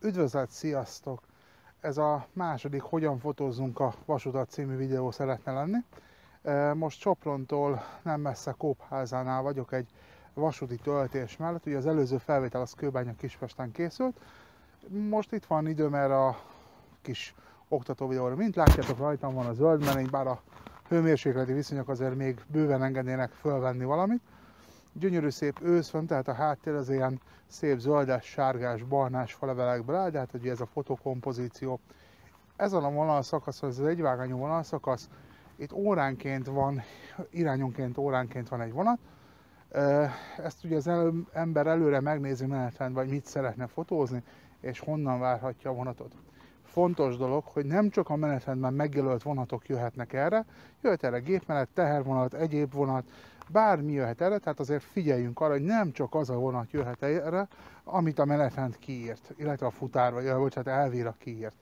Üdvözlet, sziasztok! Ez a második Hogyan fotózzunk a vasutat című videó szeretne lenni. Most Soprontól nem messze Kópházánál vagyok egy vasúti töltés mellett. Ugye az előző felvétel az Kőbánya-Kispesten készült. Most itt van időm erre a kis oktató videóra. Mint látjátok, rajtam van a zöld melény, bár a hőmérsékleti viszonyok azért még bőven engednének fölvenni valamit. Gyönyörű szép ősz van, tehát a háttér az ilyen szép zöldes, sárgás, barnás falevelekből áll, de hát ugye ez a fotokompozíció. Ezen a vonalszakaszon, ez az egyvágányú vonalszakasz, itt óránként van, irányonként óránként van egy vonat. Ezt ugye az ember előre megnézi menetrendben, vagy mit szeretne fotózni, és honnan várhatja a vonatot. Fontos dolog, hogy nem csak a menetrendben megjelölt vonatok jöhetnek erre, jöhet erre gépmenet, tehervonat, egyéb vonat, bármi jöhet erre, tehát azért figyeljünk arra, hogy nem csak az a vonat jöhet erre, amit a menetrend kiírt, illetve a futár, vagy elvíra kiírt.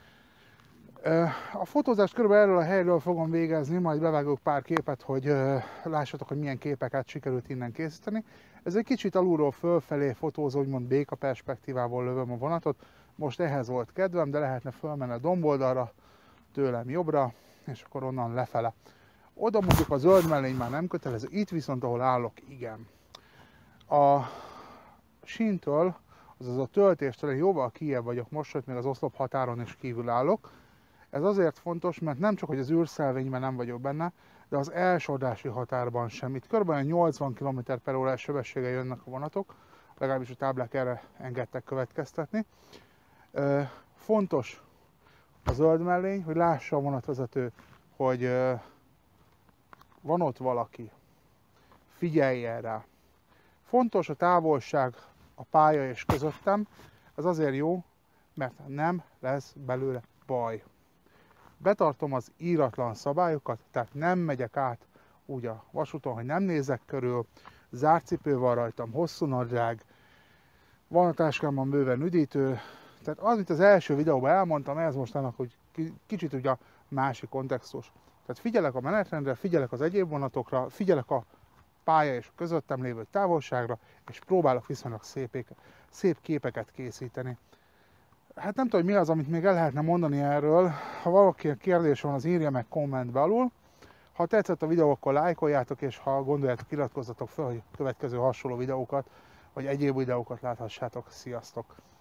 A fotózást körülbelül erről a helyről fogom végezni, majd bevágok pár képet, hogy lássatok, hogy milyen képeket sikerült innen készíteni. Ez egy kicsit alulról fölfelé fotózó, úgymond béka perspektívából lövöm a vonatot. Most ehhez volt kedvem, de lehetne fölmenni a domboldalra, tőlem jobbra, és akkor onnan lefele. Oda mondjuk a zöld mellény már nem kötelező, itt viszont ahol állok, igen. A síntől, azaz a töltéstől én jóval kijebb vagyok most, hogy még az oszlop határon is kívül állok. Ez azért fontos, mert nem csak, hogy az űrszelvényben nem vagyok benne, de az elsordási határban sem. Itt kb. 80 km/h sebességgel jönnek a vonatok, legalábbis a táblák erre engedtek következtetni. Fontos a zöld mellény, hogy lássa a vonatvezető, hogy van ott valaki, figyeljen rá. Fontos a távolság a pálya és közöttem, ez azért jó, mert nem lesz belőle baj. Betartom az íratlan szabályokat, tehát nem megyek át úgy a vasúton, hogy nem nézek körül, zárt cipő van rajtam, hosszú nadrág, van a táskámban bőven üdítő, tehát az, amit az első videóban elmondtam, ez most annak, hogy kicsit ugye a másik kontextus. Tehát figyelek a menetrendre, figyelek az egyéb vonatokra, figyelek a pálya és közöttem lévő távolságra, és próbálok viszonylag szép képeket készíteni. Hát nem tudom, hogy mi az, amit még el lehetne mondani erről. Ha valaki kérdés van, az írja meg kommentbe alul. Ha tetszett a videó, akkor lájkoljátok, és ha gondoljátok, iratkozzatok fel, hogy következő hasonló videókat, vagy egyéb videókat láthassátok. Sziasztok!